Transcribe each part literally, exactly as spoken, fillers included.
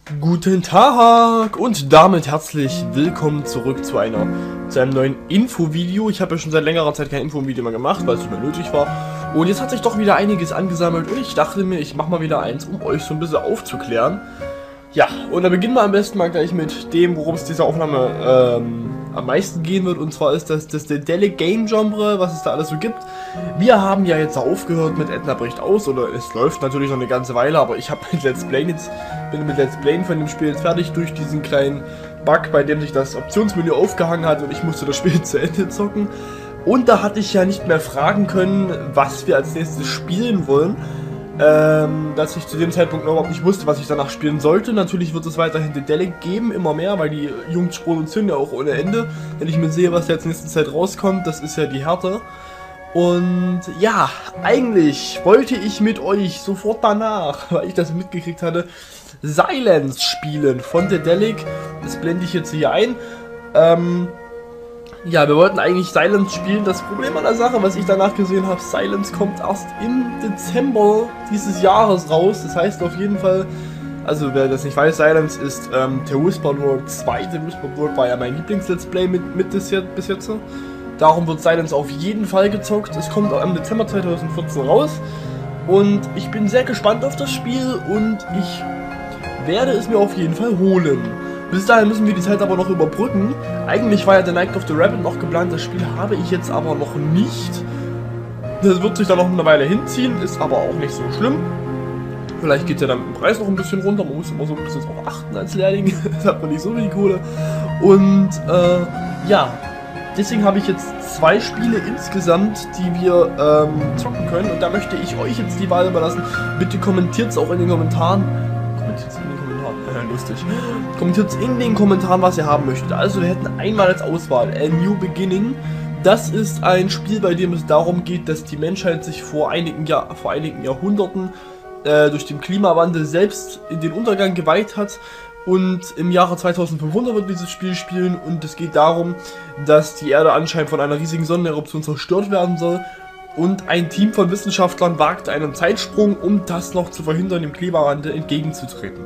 Guten Tag und damit herzlich willkommen zurück zu einer zu einem neuen Infovideo. Ich habe ja schon seit längerer Zeit kein Infovideo mehr gemacht, weil es nicht mehr nötig war. Und jetzt hat sich doch wieder einiges angesammelt und ich dachte mir, ich mache mal wieder eins, um euch so ein bisschen aufzuklären. Ja, und dann beginnen wir am besten mal gleich mit dem, worum es dieser Aufnahme ähm, am meisten gehen wird. Und zwar ist das das Dedelic Game Genre, was es da alles so gibt. Wir haben ja jetzt aufgehört mit Edna bricht aus, oder es läuft natürlich noch eine ganze Weile, aber ich habe mit Let's Play jetzt, bin mit Let's Play von dem Spiel jetzt fertig durch diesen kleinen Bug, bei dem sich das Optionsmenü aufgehangen hat und ich musste das Spiel zu Ende zocken. Und da hatte ich ja nicht mehr fragen können, was wir als nächstes spielen wollen. Ähm, dass ich zu dem Zeitpunkt noch überhaupt nicht wusste, was ich danach spielen sollte. Natürlich wird es weiterhin Dedelic geben, immer mehr, weil die Jungs produzieren ja auch ohne Ende. Wenn ich mir sehe, was jetzt in nächster Zeit rauskommt, das ist ja die Härte. Und ja, eigentlich wollte ich mit euch sofort danach, weil ich das mitgekriegt hatte, Silence spielen von Dedelic. Das blende ich jetzt hier ein. Ähm... Ja, wir wollten eigentlich Silence spielen. Das Problem an der Sache, was ich danach gesehen habe, Silence kommt erst im Dezember dieses Jahres raus. Das heißt auf jeden Fall, also wer das nicht weiß, Silence ist ähm, der Whispered World zwei. Der Whispered World war ja mein Lieblings-Let's Play mit, mit bis jetzt, bis jetzt. Darum wird Silence auf jeden Fall gezockt. Es kommt am Dezember zweitausendvierzehn raus. Und ich bin sehr gespannt auf das Spiel und ich werde es mir auf jeden Fall holen. Bis dahin müssen wir die Zeit aber noch überbrücken. Eigentlich war ja der Night of the Rabbit noch geplant, das Spiel habe ich jetzt aber noch nicht. Das wird sich dann noch eine Weile hinziehen, ist aber auch nicht so schlimm. Vielleicht geht ja dann im Preis noch ein bisschen runter, man muss immer so ein bisschen drauf achten als Lehrling, das hat man nicht so viel Kohle. Und äh, ja, deswegen habe ich jetzt zwei Spiele insgesamt, die wir ähm, zocken können. Und da möchte ich euch jetzt die Wahl überlassen. Bitte kommentiert es auch in den Kommentaren. Kommentiert es in den Kommentaren. Lustig. Kommentiert in den Kommentaren, was ihr haben möchtet. Also wir hätten einmal als Auswahl A New Beginning. Das ist ein Spiel, bei dem es darum geht, dass die Menschheit sich vor einigen, Jahr, vor einigen Jahrhunderten äh, durch den Klimawandel selbst in den Untergang geweiht hat. Und im Jahre zweitausendfünfhundert wird dieses Spiel spielen. Und es geht darum, dass die Erde anscheinend von einer riesigen Sonneneruption zerstört werden soll. Und ein Team von Wissenschaftlern wagt einen Zeitsprung, um das noch zu verhindern, dem Klimawandel entgegenzutreten.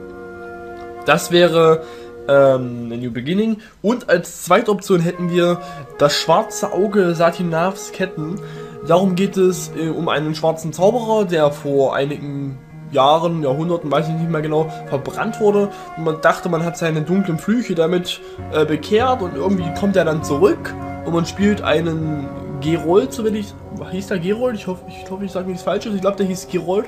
Das wäre ähm, A New Beginning. Und als zweite Option hätten wir das schwarze Auge Satinavs Ketten. Darum geht es äh, um einen schwarzen Zauberer, der vor einigen Jahren, Jahrhunderten, weiß ich nicht mehr genau, verbrannt wurde. Und man dachte, man hat seine dunklen Flüche damit äh, bekehrt und irgendwie kommt er dann zurück und man spielt einen Gerold, so wenn ich... Hieß der Gerold? Ich hoffe, ich, hoffe, ich sage nichts Falsches. Ich glaube, der hieß Gerold.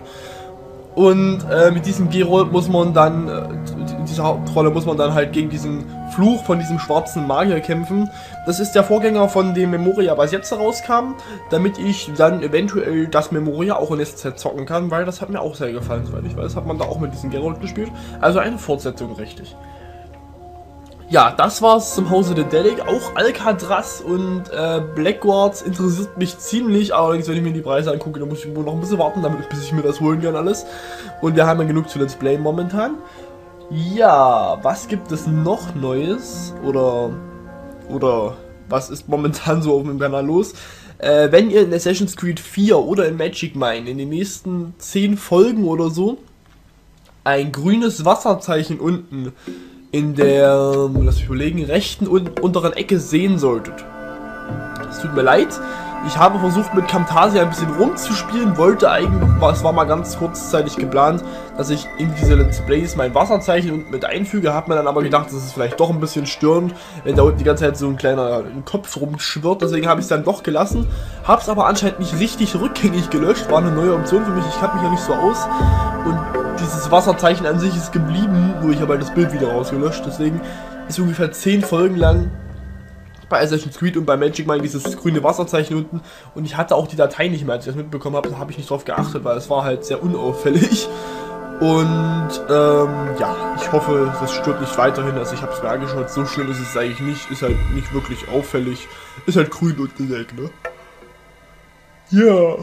Und äh, mit diesem Gerold muss man dann, äh, in dieser Hauptrolle muss man dann halt gegen diesen Fluch von diesem schwarzen Magier kämpfen. Das ist der Vorgänger von dem Memoria, was jetzt rauskam, damit ich dann eventuell das Memoria auch in nächster Zeit zocken kann, weil das hat mir auch sehr gefallen, soweit ich weiß, hat man da auch mit diesem Gerold gespielt. Also eine Fortsetzung, richtig. Ja, das war's zum Hause Dedelic. Auch Alcatraz und äh, Blackguards interessiert mich ziemlich. Allerdings, wenn ich mir die Preise angucke, dann muss ich wohl noch ein bisschen warten, damit, bis ich mir das holen kann alles. Und wir haben ja genug zu Let's Play momentan. Ja, was gibt es noch Neues? Oder, oder was ist momentan so auf dem Kanal los? Äh, wenn ihr in Assassin's Creed vier oder in Magic Mine in den nächsten zehn Folgen oder so ein grünes Wasserzeichen unten in der, lass mich überlegen, rechten und unteren Ecke sehen solltet. Es tut mir leid, ich habe versucht mit Camtasia ein bisschen rumzuspielen, wollte eigentlich, es war mal ganz kurzzeitig geplant, dass ich in diese Let's Plays mein Wasserzeichen mit einfüge, habe mir dann aber gedacht, das ist vielleicht doch ein bisschen störend, wenn da unten die ganze Zeit so ein kleiner Kopf rumschwirrt, deswegen habe ich es dann doch gelassen, habe es aber anscheinend nicht richtig rückgängig gelöscht, war eine neue Option für mich, ich kannte mich ja nicht so aus und dieses Wasserzeichen an sich ist geblieben, nur ich habe halt das Bild wieder rausgelöscht, deswegen ist ungefähr zehn Folgen lang bei Assassin's Creed und bei Magic Mine dieses grüne Wasserzeichen unten und ich hatte auch die Datei nicht mehr, als ich das mitbekommen habe, da habe ich nicht drauf geachtet, weil es war halt sehr unauffällig und ähm, ja, ich hoffe, das stört nicht weiterhin, also ich habe es mir angeschaut, so schlimm ist es eigentlich nicht, ist halt nicht wirklich auffällig, ist halt grün und gelegt, ne? Ja.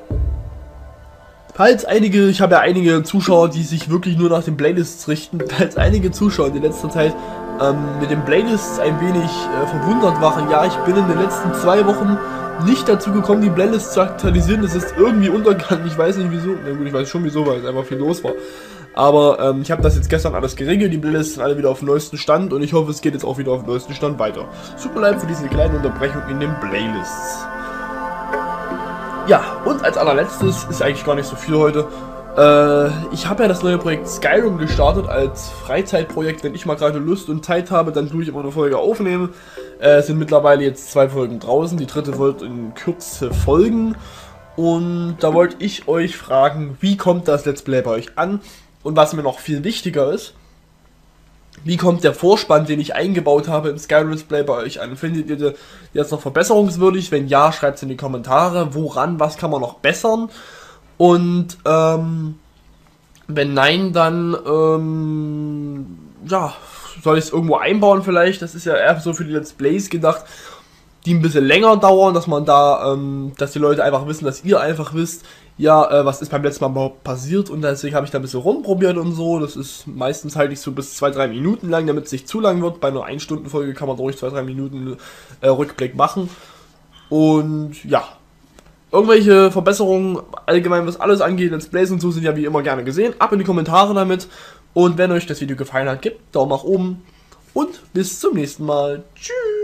Falls einige, ich habe ja einige Zuschauer, die sich wirklich nur nach den Playlists richten, falls einige Zuschauer in letzter Zeit ähm, mit den Playlists ein wenig äh, verwundert waren, ja, ich bin in den letzten zwei Wochen nicht dazu gekommen, die Playlists zu aktualisieren, das ist irgendwie untergegangen, ich weiß nicht wieso, na gut, ich weiß schon wieso, weil es einfach viel los war, Aber ähm, ich habe das jetzt gestern alles geregelt, die Playlists sind alle wieder auf dem neuesten Stand und ich hoffe, es geht jetzt auch wieder auf dem neuesten Stand weiter. Super leid für diese kleine Unterbrechung in den Playlists. Ja, und als allerletztes, ist eigentlich gar nicht so viel heute, äh, ich habe ja das neue Projekt Skyrim gestartet als Freizeitprojekt. Wenn ich mal gerade Lust und Zeit habe, dann tue ich immer eine Folge aufnehmen. Äh, es sind mittlerweile jetzt zwei Folgen draußen, die dritte wird in Kürze folgen. Und da wollte ich euch fragen, wie kommt das Let's Play bei euch an? Und was mir noch viel wichtiger ist, wie kommt der Vorspann, den ich eingebaut habe im Skyrim Let's Play bei euch an? Findet ihr den jetzt noch verbesserungswürdig? Wenn ja, schreibt es in die Kommentare. Woran, was kann man noch bessern? Und ähm, wenn nein, dann ähm, ja, soll ich es irgendwo einbauen vielleicht? Das ist ja eher so für die Let's Plays gedacht, die ein bisschen länger dauern, dass man da, ähm, dass die Leute einfach wissen, dass ihr einfach wisst, ja, äh, was ist beim letzten Mal überhaupt passiert, und deswegen habe ich da ein bisschen rumprobiert und so. Das ist meistens halt nicht so bis zwei, drei Minuten lang, damit es nicht zu lang wird. Bei einer ein Stunden Folge kann man ruhig zwei, drei Minuten äh, Rückblick machen. Und ja, irgendwelche Verbesserungen, allgemein was alles angeht, Let's Plays und so, sind ja wie immer gerne gesehen. Ab in die Kommentare damit. Und wenn euch das Video gefallen hat, gebt Daumen nach oben und bis zum nächsten Mal. Tschüss!